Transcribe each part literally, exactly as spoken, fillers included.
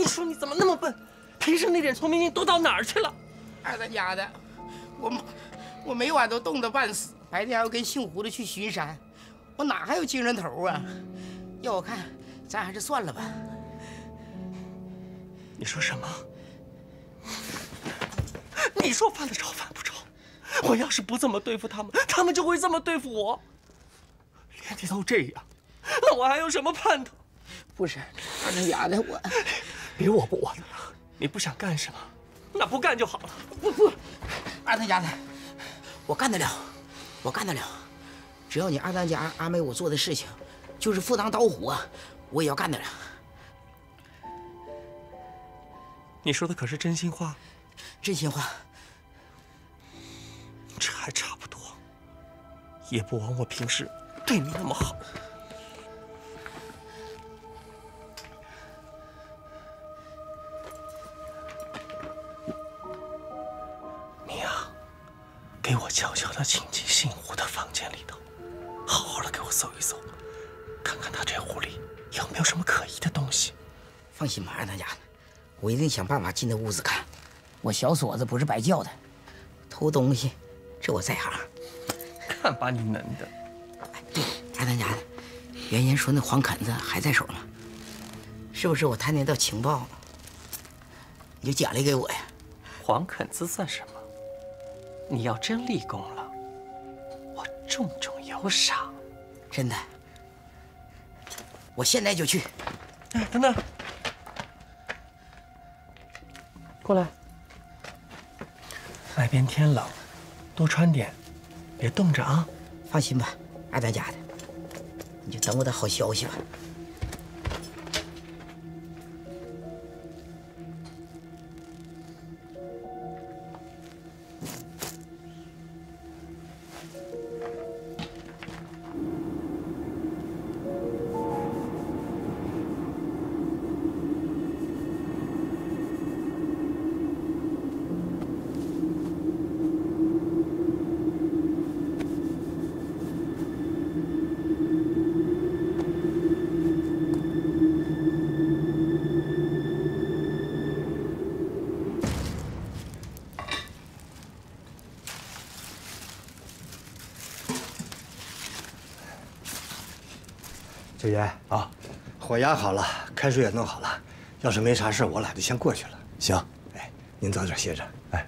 你说你怎么那么笨？平时那点聪明劲都到哪儿去了？ 二当家的，我我每晚都冻得半死，白天还要跟姓胡的去巡山，我哪还有精神头啊？要我看，咱还是算了吧。 你说什么？你说犯得着犯不着？我要是不这么对付他们，他们就会这么对付我。连你都这样，那我还有什么盼头？ 不是，二当家的，我别我不我的了。你不想干是吗？那不干就好了。 不不，二当家的，我干得了，我干得了。只要你二当家安排我做的事情，就是赴汤蹈火，我也要干得了。 你说的可是真心话？ 真心话。 这还差不多，也不枉我平时对你那么好。你呀，给我悄悄地请进姓胡的房间里头，好好的给我搜一搜，看看他这屋里有没有什么可疑的东西。 放心吧，二当家的，我一定想办法进那屋子看。我小锁子不是白叫的，偷东西，这我在行。 看把你能的！ 哎，对，二当家的，原先说那黄垦子还在手吗？是不是我探听到情报，你就奖励给我呀？ 黄垦子算什么？你要真立功了，我重重有赏。 真的，我现在就去。 哎，等等，过来。外边天冷，多穿点，别冻着啊。 放心吧，二当家的，你就等我的好消息吧。 九爷啊，火压好了，开水也弄好了。要是没啥事，我俩就先过去了。 行， 哎，您早点歇着。 哎。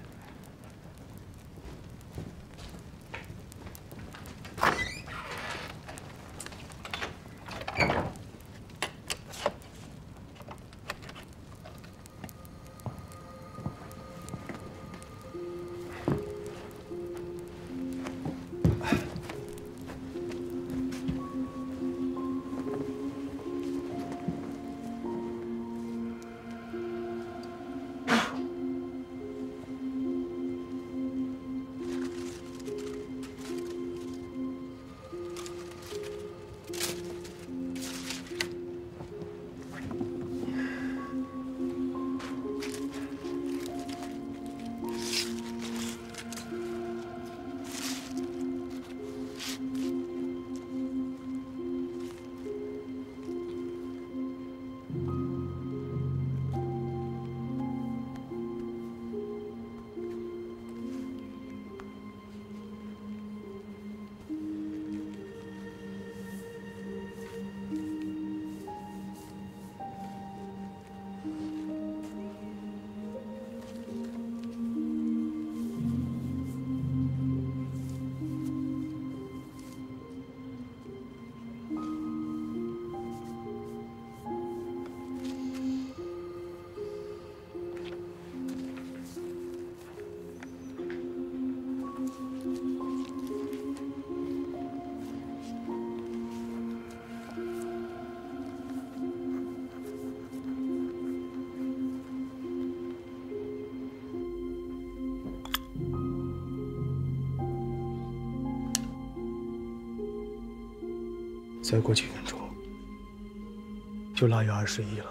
再过几分钟就腊月二十一了。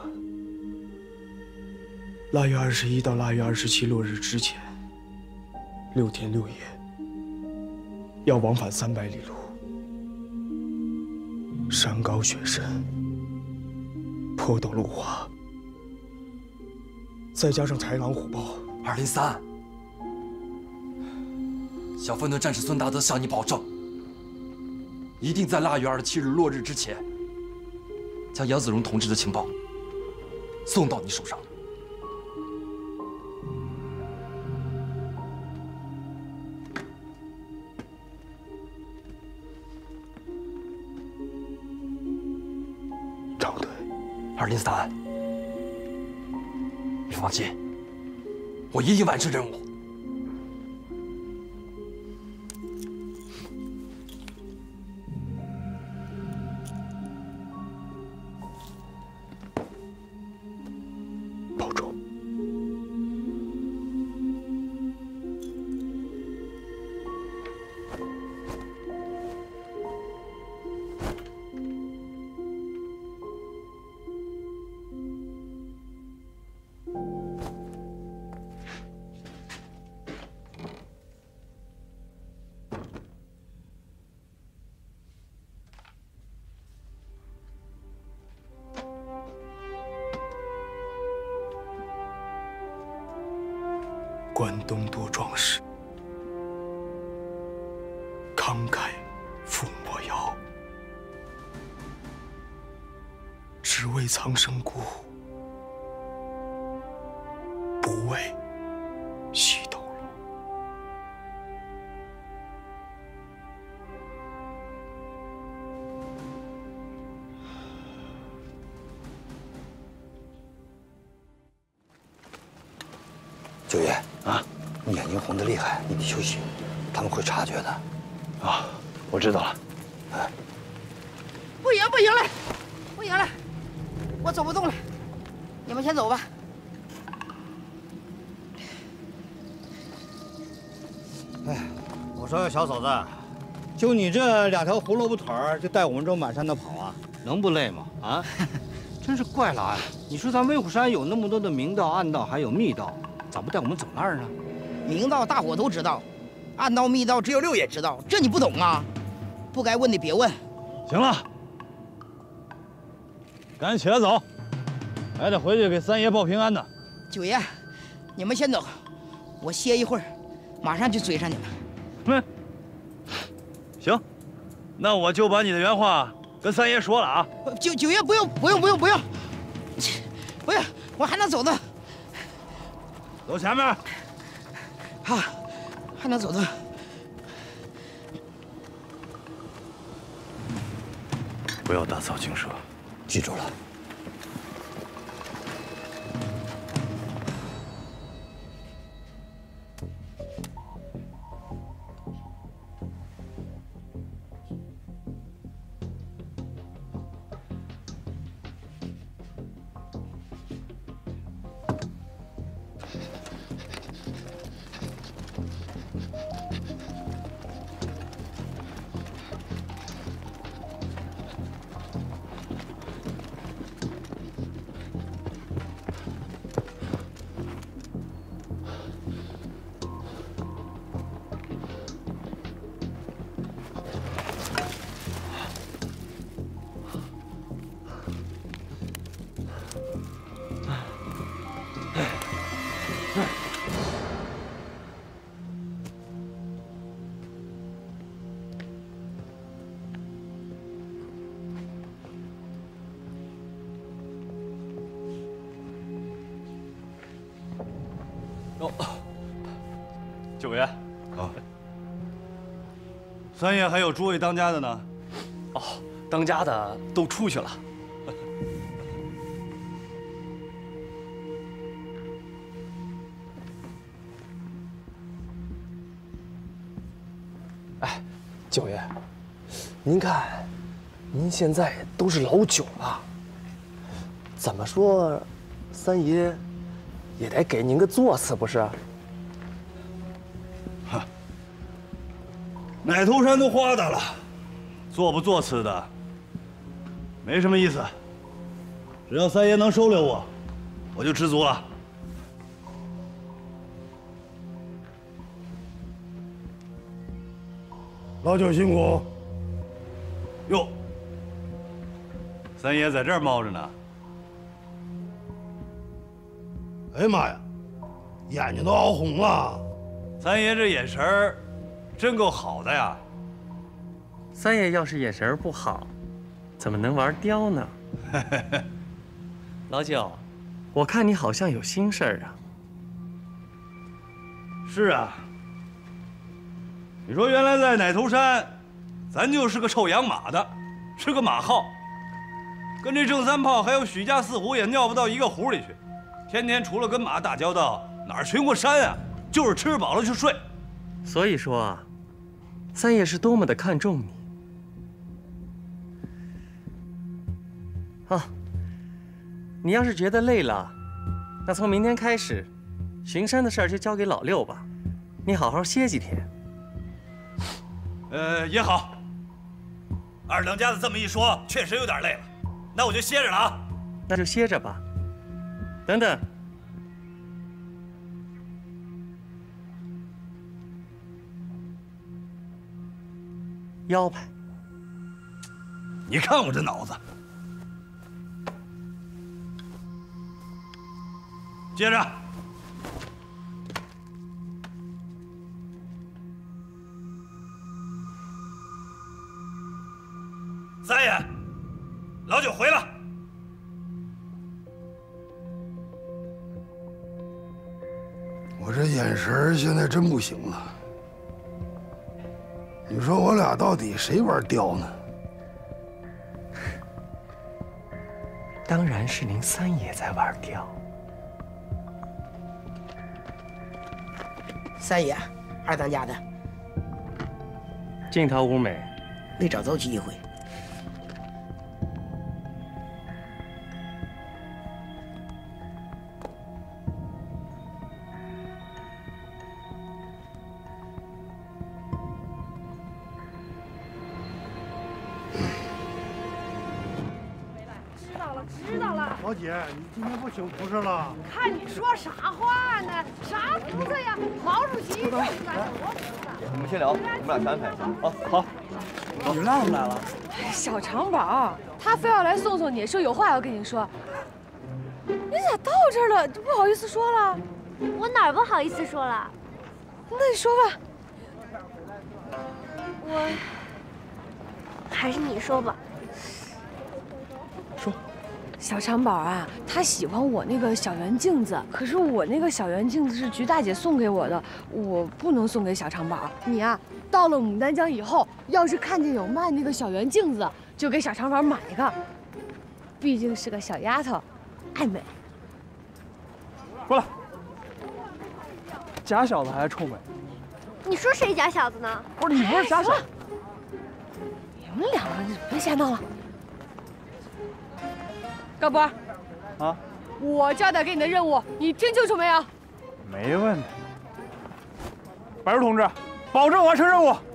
腊月二十一到腊月二十七落日之前，六天六夜，要往返三百里路，山高雪深，坡陡路滑， 再加上豺狼虎豹， 二零三，小分队战士孙达德向你保证，一定在腊月二十七日落日之前，将杨子荣同志的情报送到你手上。 张队， 二零三，你放心，我一定完成任务。 保重。关东多壮士，慷慨赴魔窑，只为苍生孤，不为西斗罗。 九爷啊，你眼睛红得厉害，你得休息，他们会察觉的。 啊，我知道了。 哎， 不行不行了，不行了，我走不动了，你们先走吧。 哎，我说小嫂子，就你这两条胡萝卜腿儿，就带我们这满山的跑啊，能不累吗？啊，真是怪了啊！你说咱威虎山有那么多的明道、暗道，还有密道。 咋不带我们走那儿呢？ 明道大伙都知道，暗道密道只有六爷知道，这你不懂啊？不该问的别问。 行了，赶紧起来走，还得回去给三爷报平安呢。 九爷，你们先走，我歇一会儿，马上就追上你们。 嗯，行，那我就把你的原话跟三爷说了啊。 九九爷不用不用不用不用，不用，我还能走的。 走前面， 好，还能走的。 不要打草惊蛇， 记住了。 哦，九爷啊，三爷还有诸位当家的呢。 哦，当家的都出去了。哎，九爷，您看，您现在都是老九了，怎么说，三爷也得给您个座次，不是？ 哈，奶头山都花大了，做不做次的，没什么意思。只要三爷能收留我，我就知足了。老九辛苦。哟，三爷在这儿猫着呢。 哎呀妈呀，眼睛都熬红了。三爷这眼神儿，真够好的呀。 三爷要是眼神不好，怎么能玩雕呢？老九，我看你好像有心事儿啊。 是啊。你说原来在奶头山，咱就是个臭养马的，是个马号，跟这郑三炮还有许家四虎也尿不到一个壶里去，天天除了跟马打交道，哪儿巡过山啊？就是吃饱了就睡。 所以说啊，三爷是多么的看重你。好，你要是觉得累了，那从明天开始，巡山的事儿就交给老六吧，你好好歇几天。 呃，也好。二当家的这么一说，确实有点累了，那我就歇着了啊。 那就歇着吧。等等，腰牌。 你看我这脑子。接着。三爷，老九回了。 我这眼神现在真不行了。你说我俩到底谁玩雕呢？ 当然是您三爷在玩雕。 三爷，二当家的， 镜头舞美， 没找着机会。 知道了， 老姐，你今天不请菩萨了？ 看你说啥话呢？啥菩萨呀？毛主席就是咱中国菩萨。 我们先聊，我们俩先安排一下。啊，好。 你们俩怎么来了？ 小长宝，他非要来送送你，说有话要跟你说。你咋到这儿了？就不好意思说了？ 我哪儿不好意思说了？ 那你说吧。 我还是你说吧。 说。 小长宝啊，他喜欢我那个小圆镜子，可是我那个小圆镜子是菊大姐送给我的，我不能送给小长宝。你啊，到了牡丹江以后，要是看见有卖那个小圆镜子，就给小长宝买一个。毕竟是个小丫头，爱美。 过来，假小子还臭美。 你说谁假小子呢？ 不是你不是假小子。 你们两个别瞎闹了。高波， 啊， 我交代给你的任务，你听清楚没有？ 没问题。白茹同志，保证完成任务。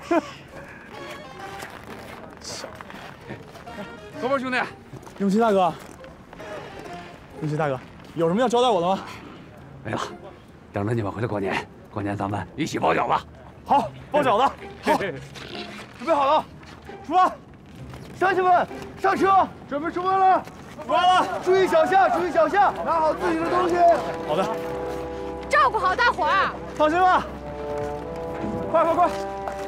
高波兄弟， 永琪大哥，永琪大哥，有什么要交代我的吗？ 没有，等着你们回来过年，过年咱们一起包饺子。 好，包饺子。好，准备好了，出发！ 乡亲们，上车，准备出发了。 出发了， 注意脚下，注意脚下，拿好自己的东西。 好的， 照顾好大伙儿。 放心吧，快快快！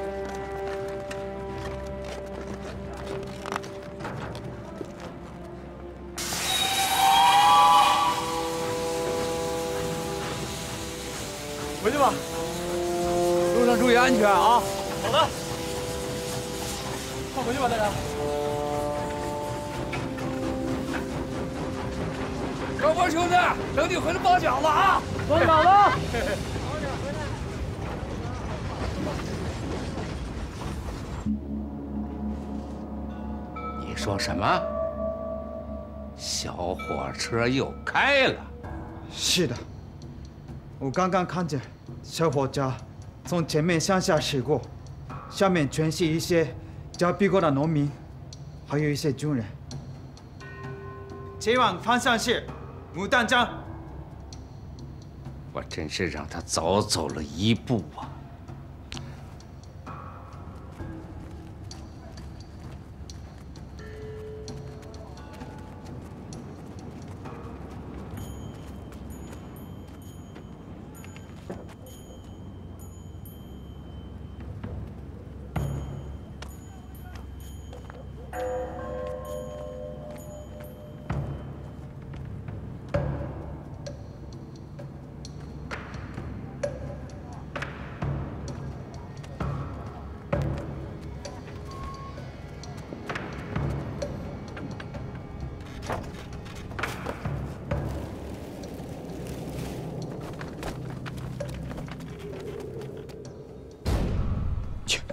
回去吧，路上注意安全啊！好的，快回去吧，大家。 高波兄弟，等你回来包饺子啊！ 包饺子。 你说什么？小火车又开了？ 是的，我刚刚看见小火车从前面向下驶过，下面全是一些交逼过的农民，还有一些军人。前往方向是牡丹江。 我真是让他早走了一步啊！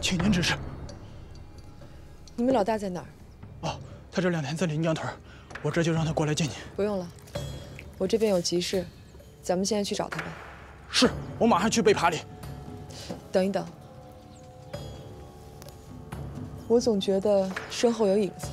请您指示。 你们老大在哪儿？ 哦，他这两天在临江屯，我这就让他过来见你。 不用了，我这边有急事，咱们现在去找他吧。 是，我马上去背爬里。 等一等，我总觉得身后有影子。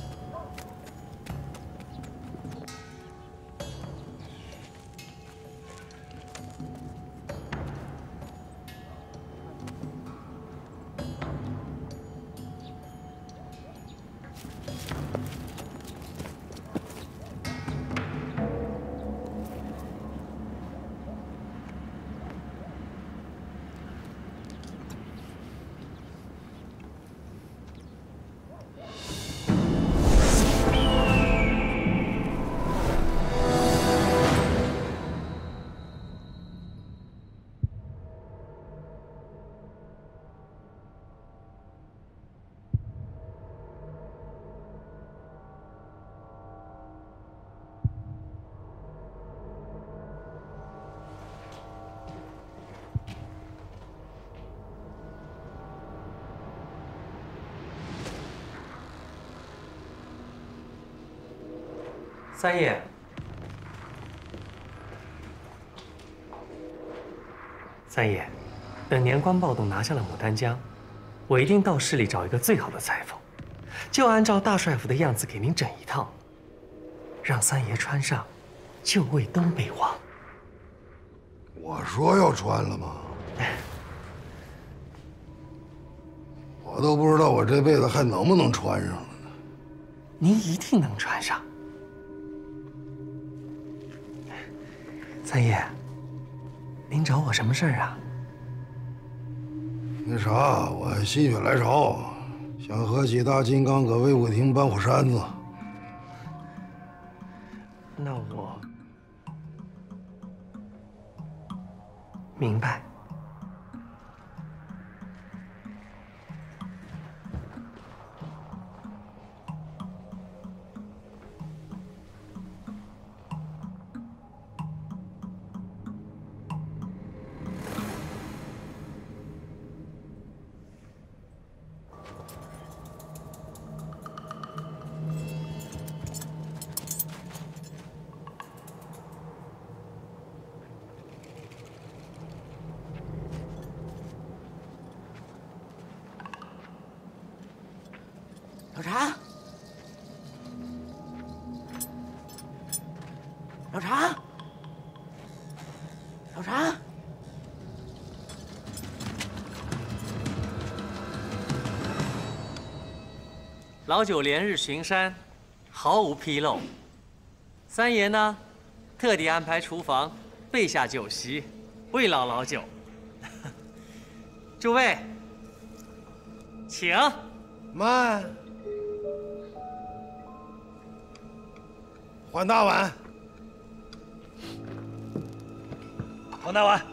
三爷，三爷，等年关暴动拿下了牡丹江，我一定到市里找一个最好的裁缝，就按照大帅府的样子给您整一套，让三爷穿上，就为东北王。 我说要穿了吗？我都不知道我这辈子还能不能穿上了呢。 您一定能穿上。 三爷，您找我什么事儿啊？ 那啥，我心血来潮，想和几大金刚搁魏武亭搬火山子。 那我明白。 老查，老查，老查， 老九连日巡山，毫无纰漏。三爷呢，特地安排厨房备下酒席，慰劳老九。诸位，请。 慢。 换大碗， 换大碗。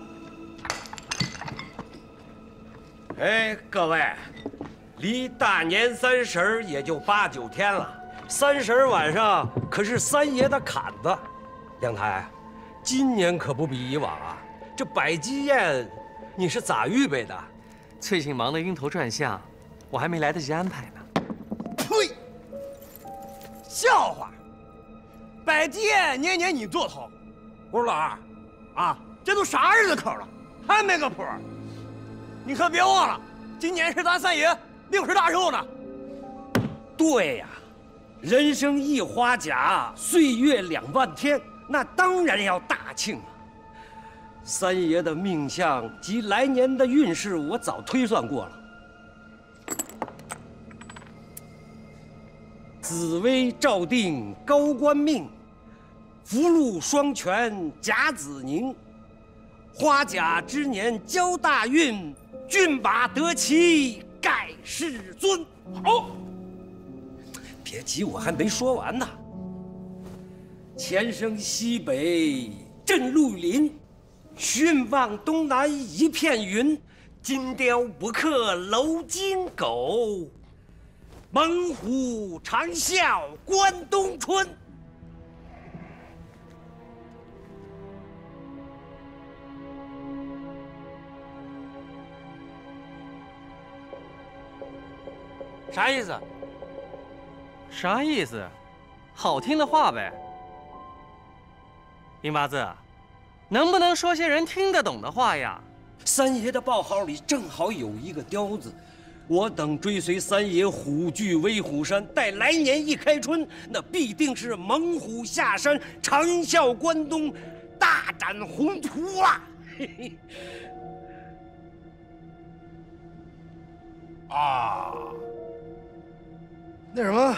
哎，各位，离大年三十儿也就八九天了。三十儿晚上可是三爷的坎子。梁台，今年可不比以往啊！这摆鸡宴，你是咋预备的？ 最近忙得晕头转向，我还没来得及安排呢。 呸！笑话！ 摆鸡宴年年你做头，我说老二，啊，这都啥日子口了，还没个谱？你可别忘了，今年是咱三爷六十大寿呢。对呀，人生一花甲，岁月两万天，那当然要大庆啊。三爷的命相及来年的运势，我早推算过了。紫薇照定高官命，福禄双全甲子宁。花甲之年交大运，骏马得其盖世尊。好，别急，我还没说完呢。前生西北镇绿林，巽望东南一片云。金雕不克楼金狗，猛虎长啸关东春。 啥意思？啥意思？好听的话呗。林八字，能不能说些人听得懂的话呀？ 三爷的报号里正好有一个雕子，我等追随三爷虎踞威虎山，待来年一开春，那必定是猛虎下山，长啸关东，大展宏图啊！嘿嘿。 啊，那什么，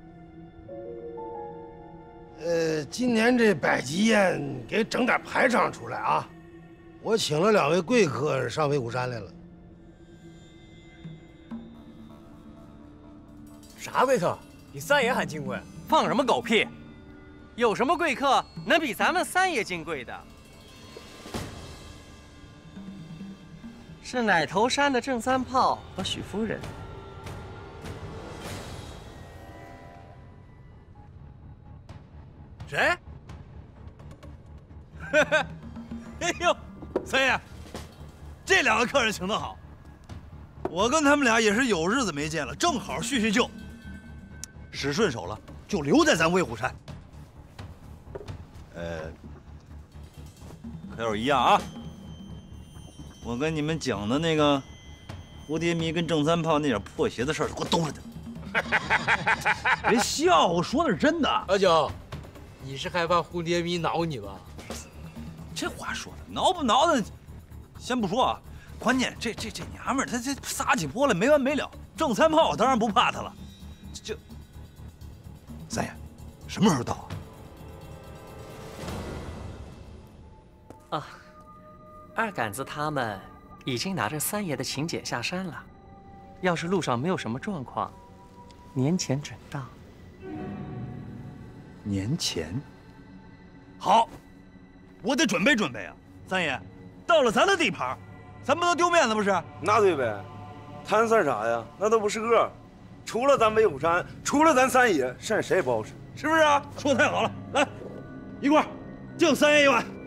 呃，今年这百集宴给整点排场出来啊！我请了两位贵客上威虎山来了。 啥贵客？比三爷还金贵？放什么狗屁！有什么贵客能比咱们三爷金贵的？是奶头山的郑三炮和许夫人。 谁？哎呦，三爷，这两个客人请得好，我跟他们俩也是有日子没见了，正好叙叙旧。使顺手了，就留在咱威虎山。呃，可有一样啊，我跟你们讲的那个蝴蝶迷跟郑三炮那点破鞋子事儿，给我兜着点。别笑，我说的是真的。 阿九，你是害怕蝴蝶迷挠你吧？ 这话说的，挠不挠的，先不说啊，关键这这这娘们儿，她这撒起泼来没完没了。郑三炮我当然不怕她了，就三爷，什么时候到啊？啊，二杆子他们已经拿着三爷的请柬下山了。要是路上没有什么状况，年前准到。 年前，好，我得准备准备啊！三爷，到了咱的地盘，咱不能丢面子不是？ 那对呗，谈算啥呀？那都不是个，除了咱威虎山，除了咱三爷，剩下谁也不好使， 是不是啊？说的太好了，来，一块敬三爷一碗。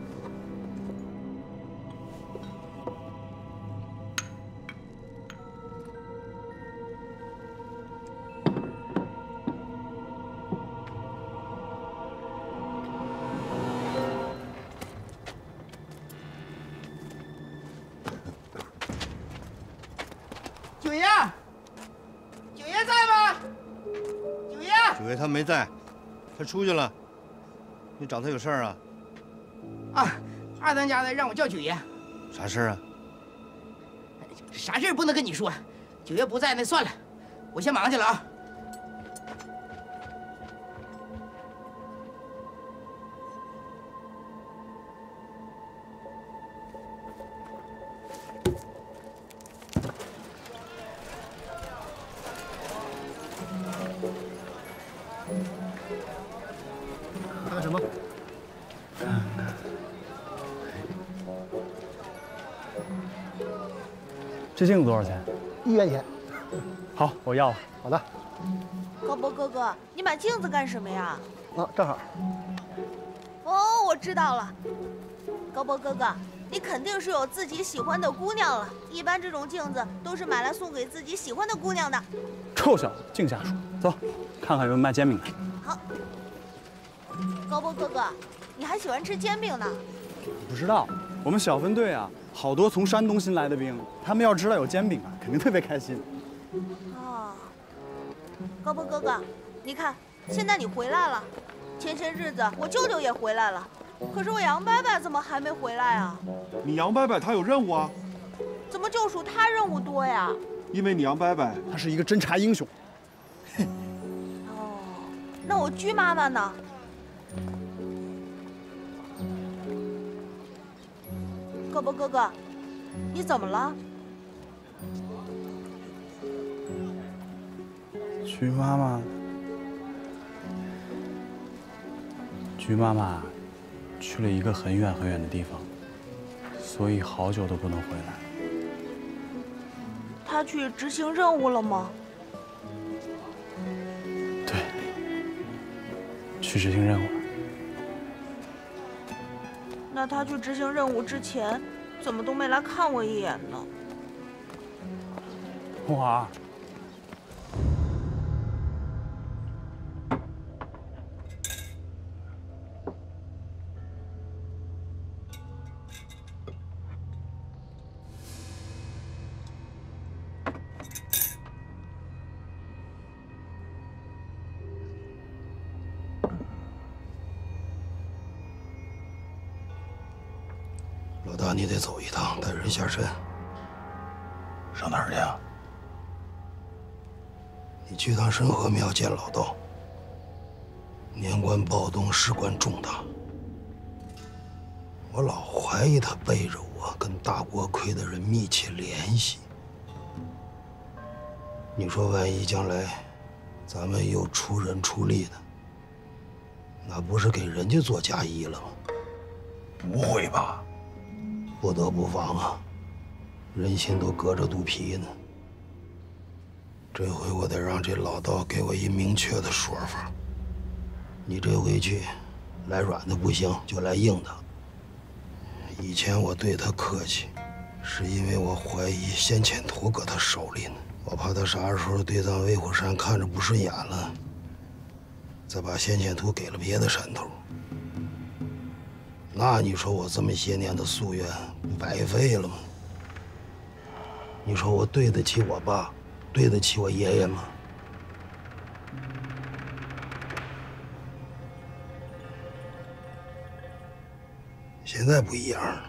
九爷，九爷在吗？九爷， 九爷他没在，他出去了。你找他有事儿啊？ 啊，二当家的让我叫九爷。 啥事儿啊？ 啥事儿不能跟你说，九爷不在，那算了，我先忙去了啊。 干什么？ 这镜子多少钱？ 一元钱。 好，我要了。 好的。 高博哥哥，你买镜子干什么呀？ 啊，正好。 哦，我知道了。高博哥哥，你肯定是有自己喜欢的姑娘了。一般这种镜子都是买来送给自己喜欢的姑娘的。 臭小子，净瞎说！走，看看有没有卖煎饼的。 好。高博哥哥，你还喜欢吃煎饼呢？ 不知道，我们小分队啊，好多从山东新来的兵，他们要知道有煎饼啊，肯定特别开心。 哦，高博哥哥，你看，现在你回来了。前些日子我舅舅也回来了，可是我杨伯伯怎么还没回来啊？ 你杨伯伯他有任务啊？ 怎么就属他任务多呀？ 因为你杨伯伯他是一个侦察英雄。 哦，那我居妈妈呢？高博哥哥，你怎么了？ 菊妈妈，菊妈妈去了一个很远很远的地方，所以好久都不能回来。 她去执行任务了吗？ 对，去执行任务了。 那他去执行任务之前，怎么都没来看我一眼呢？ 红华， 大你得走一趟，带人下山。 上哪儿去啊？ 你去趟深河庙见老道。年关暴动，事关重大，我老怀疑他背着我跟大国亏的人密切联系。你说，万一将来咱们又出人出力的，那不是给人家做嫁衣了吗？ 不会吧？ 不得不防啊，人心都隔着肚皮呢。这回我得让这老道给我一明确的说法。你这回去，来软的不行，就来硬的。以前我对他客气，是因为我怀疑先遣图搁他手里呢，我怕他啥时候对咱威虎山看着不顺眼了，再把先遣图给了别的山头。那你说我这么些年的夙愿不白费了吗？你说我对得起我爸，对得起我爷爷吗？现在不一样了，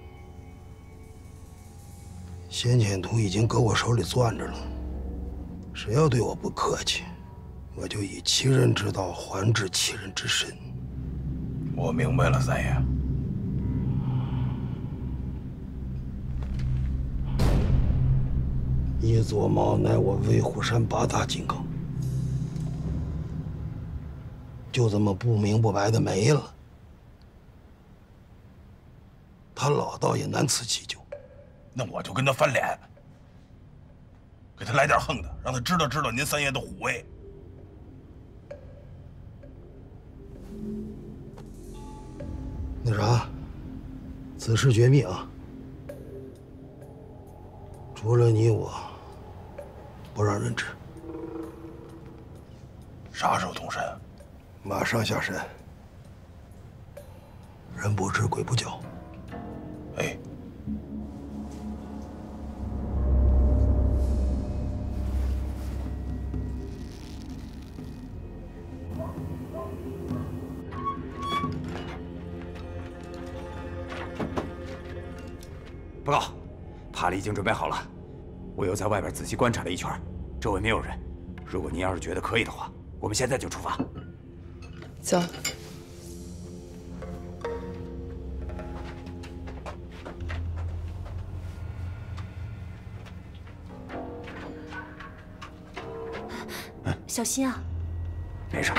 先遣图已经搁我手里攥着了，谁要对我不客气，我就以其人之道还治其人之身。 我明白了，三爷。 叶左茂乃我威虎山八大金刚，就这么不明不白的没了。他老道也难辞其咎。 那我就跟他翻脸，给他来点横的，让他知道知道您三爷的虎威。 那啥，此事绝密啊！除了你我，不让人知。 啥时候动身？ 马上下山。人不知鬼不觉。 哎。 报告，帕里已经准备好了。我又在外边仔细观察了一圈，周围没有人。如果您要是觉得可以的话，我们现在就出发。 走。 小心啊！ 没事。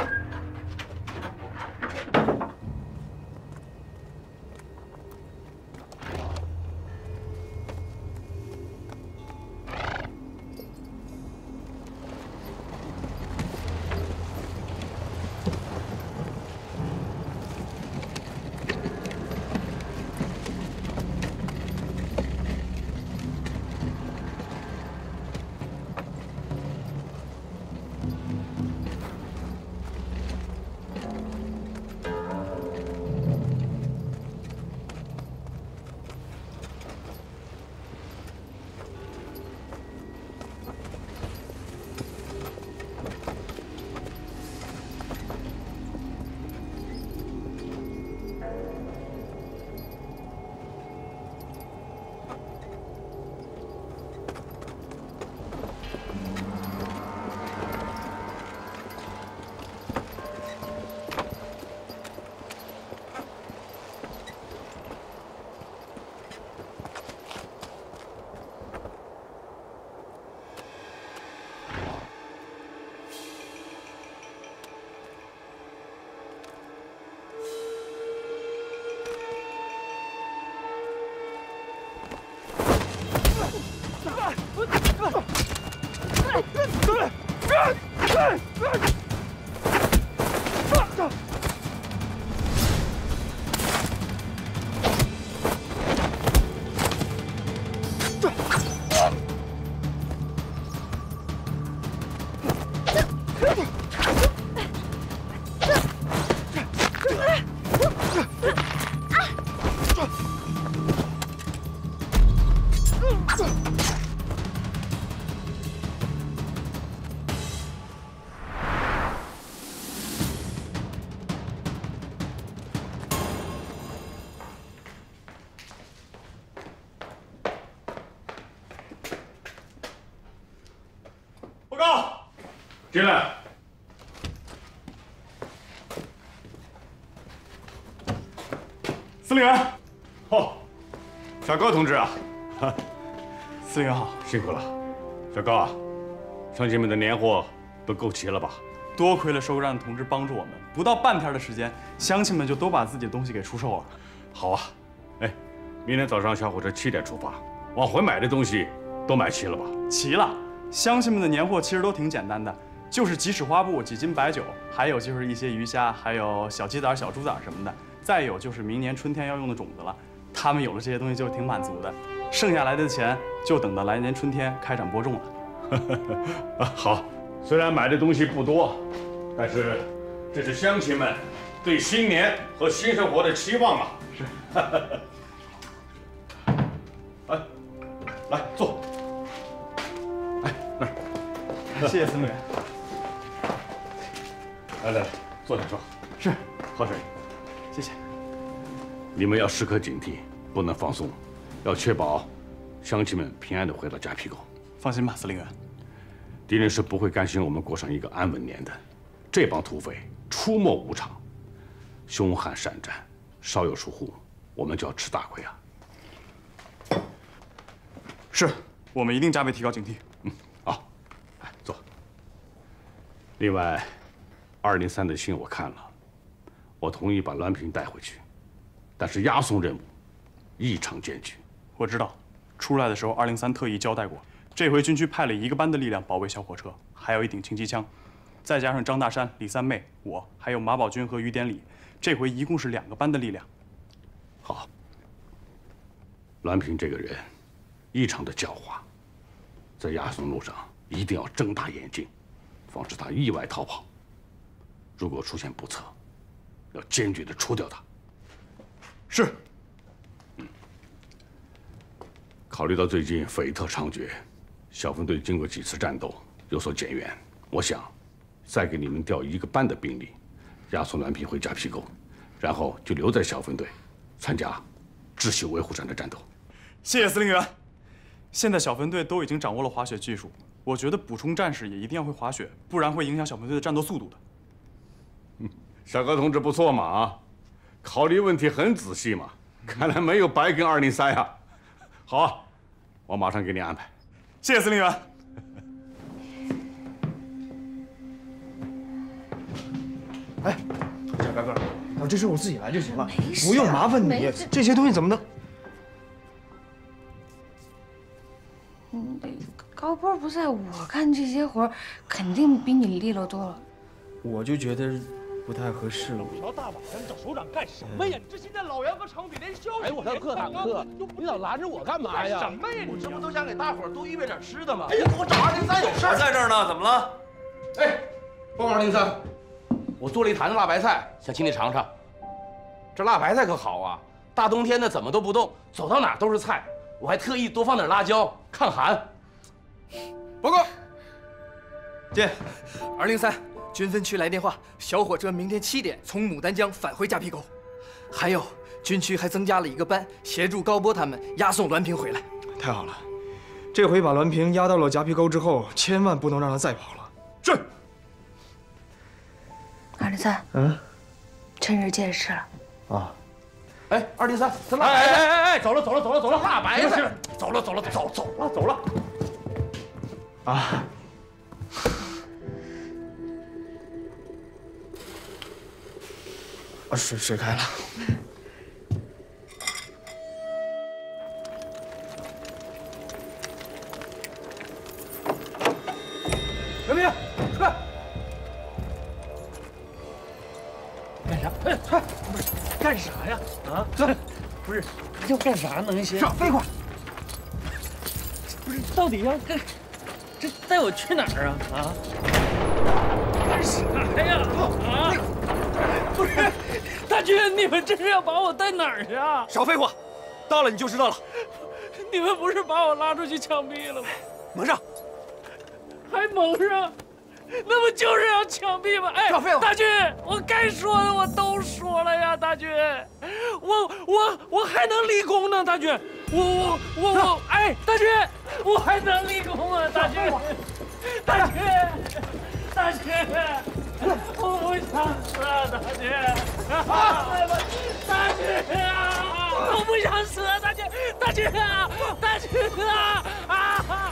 进来。 司令员， 哦，小高同志啊， 司令员好， 辛苦了。小高啊，乡亲们的年货都购齐了吧？ 多亏了收购站的同志帮助我们，不到半天的时间，乡亲们就都把自己的东西给出售了。 好啊，哎，明天早上小火车七点出发，往回买的东西都买齐了吧？ 齐了。乡亲们的年货其实都挺简单的，就是几尺花布、几斤白酒，还有就是一些鱼虾，还有小鸡仔、小猪仔什么的。再有就是明年春天要用的种子了，他们有了这些东西就挺满足的，剩下来的钱就等到来年春天开展播种了。 好，虽然买的东西不多，但是这是乡亲们对新年和新生活的期望啊！ 是。 来，来坐。哎，那儿。 谢谢司令员。 来来来，坐下说。 是。 喝水。 谢谢。 你们要时刻警惕，不能放松，要确保乡亲们平安地回到夹皮沟。 放心吧，司令员。 敌人是不会甘心我们过上一个安稳年的。这帮土匪出没无常，凶悍善战，稍有疏忽，我们就要吃大亏啊！ 是，我们一定加倍提高警惕。 嗯，好，来坐。另外，二零三的信我看了，我同意把栾平带回去，但是押送任务异常艰巨。 我知道，出来的时候二零三特意交代过。这回军区派了一个班的力量保卫小火车，还有一顶轻机枪，再加上张大山、李三妹、我，还有马宝军和于典礼，这回一共是两个班的力量。 好，栾平这个人异常的狡猾，在押送路上一定要睁大眼睛，防止他意外逃跑。如果出现不测，要坚决的除掉他。 是。 嗯。考虑到最近匪特猖獗。小分队经过几次战斗有所减员，我想再给你们调一个班的兵力，押送栾平回夹皮沟，然后就留在小分队参加智秀维护站的战斗。 谢谢司令员。现在小分队都已经掌握了滑雪技术，我觉得补充战士也一定要会滑雪，不然会影响小分队的战斗速度的。 嗯，小高同志不错嘛啊，考虑问题很仔细嘛，看来没有白跟二零三呀。好啊，我马上给你安排。 谢谢司令员。 哎，小白哥，这事我自己来就行了，不用麻烦你。这些东西怎么能…… 嗯，高波不在，我干这些活肯定比你利落多了。 我就觉得不太合适了。 条大晚上找首长干什么呀？你这现在老杨和场比连消息……哎，我上课上课，你老拦着我干嘛呀？什么呀？我这不都想给大伙儿多预备点吃的吗？哎呀，给我找二零三有事儿。 我在这儿呢，怎么了？ 哎，报告二零三，我做了一坛子辣白菜，想请你尝尝。这辣白菜可好啊，大冬天的怎么都不冻，走到哪都是菜。我还特意多放点辣椒，抗寒。 报告，见，二零三。军分区来电话，小火车明天七点从牡丹江返回夹皮沟。还有，军区还增加了一个班，协助高波他们押送栾平回来。 太好了，这回把栾平押到了夹皮沟之后，千万不能让他再跑了。 是。 二零三， 嗯， 趁热戒吃了。 啊。 哎，二零三，咱辣白菜！哎哎哎，走了走了走了走了，辣白菜！走了走了走走了走了。 啊。啊，水水开了。 栾平，出来！干啥？哎，快！不是干啥呀？啊，这不是要干啥能行？ 少废话！ 不是，到底要干？这带我去哪儿啊？啊？干啥呀？啊？不是，大军，你们这是要把我带哪儿去啊？ 少废话，到了你就知道了。 你们不是把我拉出去枪毙了吗？ 蒙上， 还蒙上，那不就是要枪毙吗？哎，大军，我该说的我都说了呀，大军，我我我还能立功呢，大军，我我我我，哎，大军，我还能立功啊，大军，大军。 大军，我不想死啊，大军！大军啊，我不想死啊，大军！大军啊，大军啊！啊！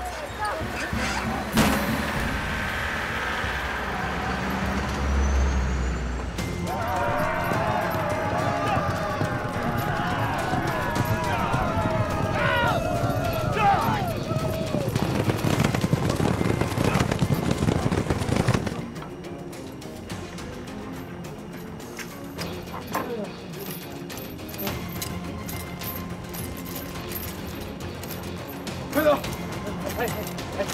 快走！哎哎哎！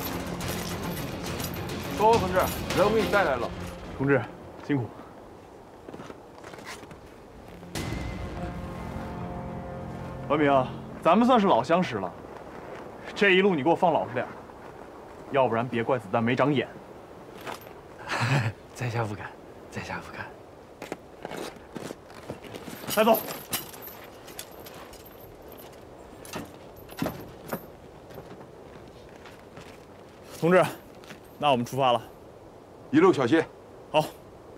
高高同志，人我给你带来了。 同志，辛苦。文明，咱们算是老相识了，这一路你给我放老实点，要不然别怪子弹没长眼。 在下不敢，在下不敢。 带走。 同志，那我们出发了， 一路小心。 好。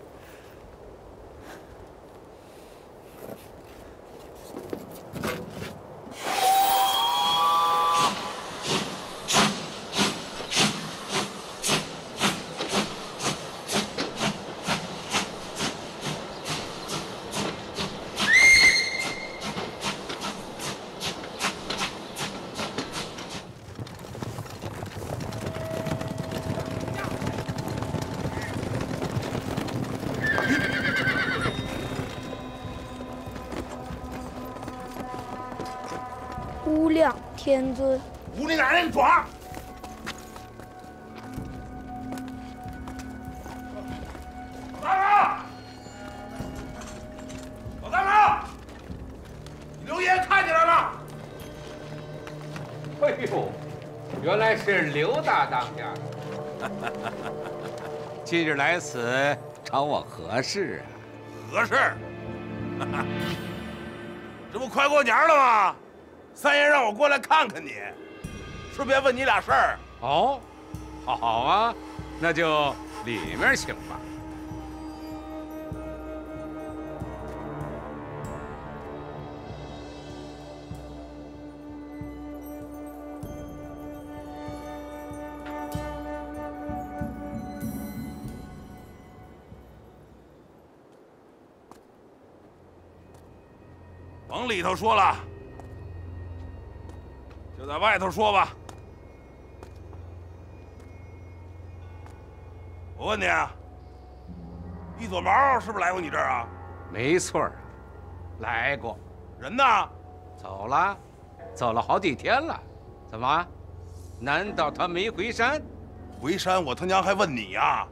无量天尊， 无力拿人抓！老大哥，老大哥，刘爷看见来了。 哎呦，原来是刘大当家的。今日来此找我何事啊？ 何事？这不快过年了吗？ 三爷让我过来看看你，顺便问你俩事儿。 哦，好啊，那就里面请吧。 甭里头说了。 就在外头说吧。我问你啊，一撮毛是不是来过你这儿啊？ 没错儿，来过。 人呢？ 走了，走了好几天了。怎么？难道他没回山？ 回山，我他娘还问你呀？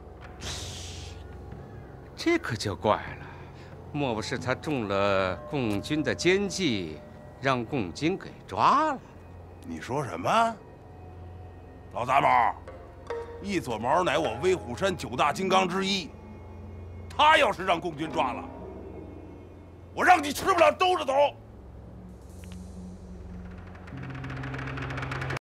这可就怪了，莫不是他中了共军的奸计，让共军给抓了？ 你说什么？老杂毛，一撮毛乃我威虎山九大金刚之一，他要是让共军抓了，我让你吃不了兜着走。